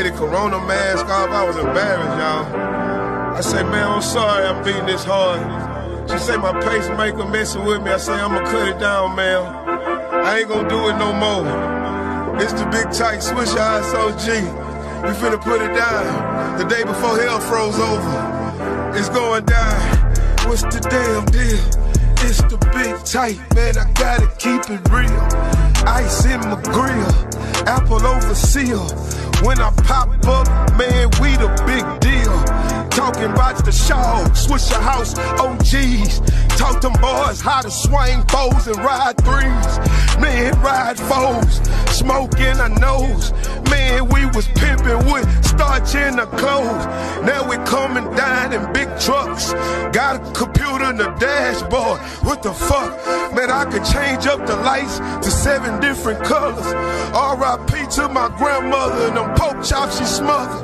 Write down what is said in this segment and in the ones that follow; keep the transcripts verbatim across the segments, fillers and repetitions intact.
lady Corona mask off. I was embarrassed, y'all. I say, man, I'm sorry I'm beating this hard. She say my pacemaker messing with me. I say, I'ma cut it down, man. I ain't gonna do it no more. It's the Big Tight Swisher I S O G. We finna put it down. The day before hell froze over. It's going down. What's the damn deal? It's the Big Tight, man, I gotta keep it real. Ice in my grill, apple over seal. When I pop up, man, we the big deal. Talking about the show, Swisher House O Gs. Talk them boys how to swing foes and ride threes. Man, ride foes, smoke in our nose. Man, we was pimping with starch in the clothes. Now we coming down in big trucks. Got a computer in the dashboard. What the fuck? Man, I could change up the lights to seven different colors. R I P to my grandmother and them pork chops she smothered.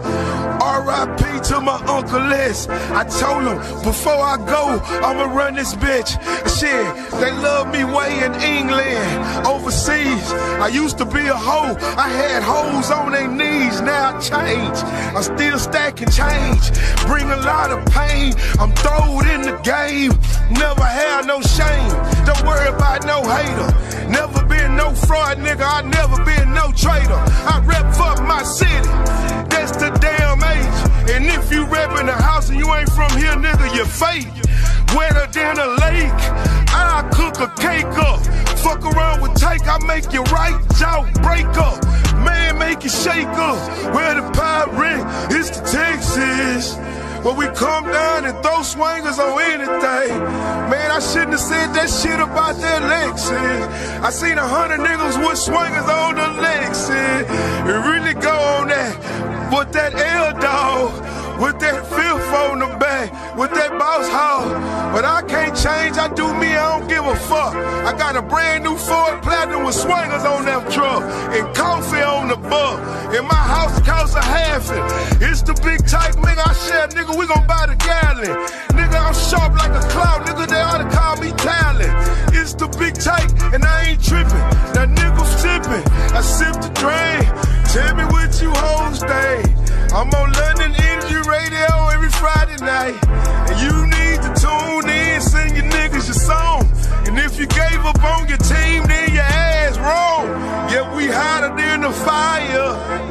R I P to my Uncle Les. I told him before I go, I'ma run this bitch. Shit, they love me way in England, overseas. I used to be a hoe. I had hoes on their knees. Now I change. I'm still stacking change. Bring a lot of pain. I'm throwed in the game. Never had no shame. Don't worry about no hater. Never been no fraud, nigga. I never been no traitor. I rep for my city. That's the damn age. And if you reppin' the house and you ain't from here, nigga, you're fake. Wetter than a lake. I cook a cake up. Fuck around with take, I make your right jaw break up. Man, make you shake up. Where the pirate, it's the Texas. But we come down and throw swingers on anything. Man, I shouldn't have said that shit about that Lexus. I seen a hundred niggas with swingers on the Lexus. It really go on that. With that L-Dog, with that fifth on the back, with that boss hog. But I can't change, I do me, I don't give a fuck. I got a brand new Ford Platinum with swingers on that truck and coffee on the buck. And my house costs a half it. It's the Big Tight, nigga, I share, nigga, we gon' buy the gallon. Nigga, I'm sharp like a cloud, nigga, they ought to call me talent. It's the Big Tight, and I ain't tripping. That nigga sipping, I sip the drain. Tell me what you hoes think. I'm on London Energy Radio every Friday night. And you need to tune in, sing your niggas your song. And if you gave up on your team, then your ass wrong. Yeah, we hotter than the fire.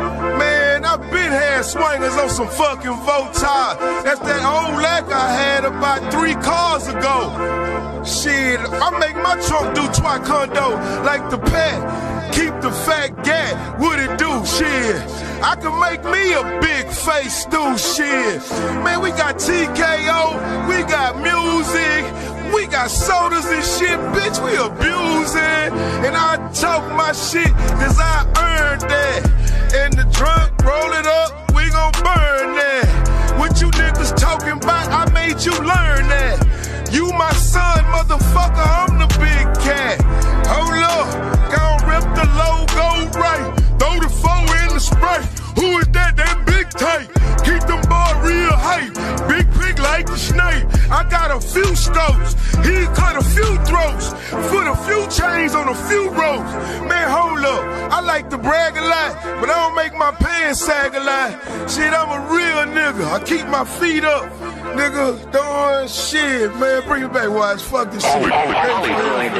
Man, I been had swingers on some fucking Votar. That's that old lack I had about three cars ago. Shit, I make my trunk do twicondo like the pet. Keep the fat gat, what it do, shit. I can make me a big face stew, shit. Man, we got T K O, we got music, we got sodas and shit, bitch, we abusing. And I talk my shit, cause I earned that. And the drunk, roll it up, we gon' burn that. What you niggas talking about, I made you learn that. You my son, motherfucker, I'm the big cat. Hold up, gon' rip the logo right. Throw the four in the spray. Who is that? That Big Tight. Keep them boys real hype. Big pig like the snake. I got a few scopes. He cut a few throats. Put a few chains on a few ropes. Man, hold up. I like to brag a lot, but I don't make my pants sag a lot. Shit, I'm a real nigga. I keep my feet up. Nigga, doing shit, man. Bring it back, watch. Fuck this shit.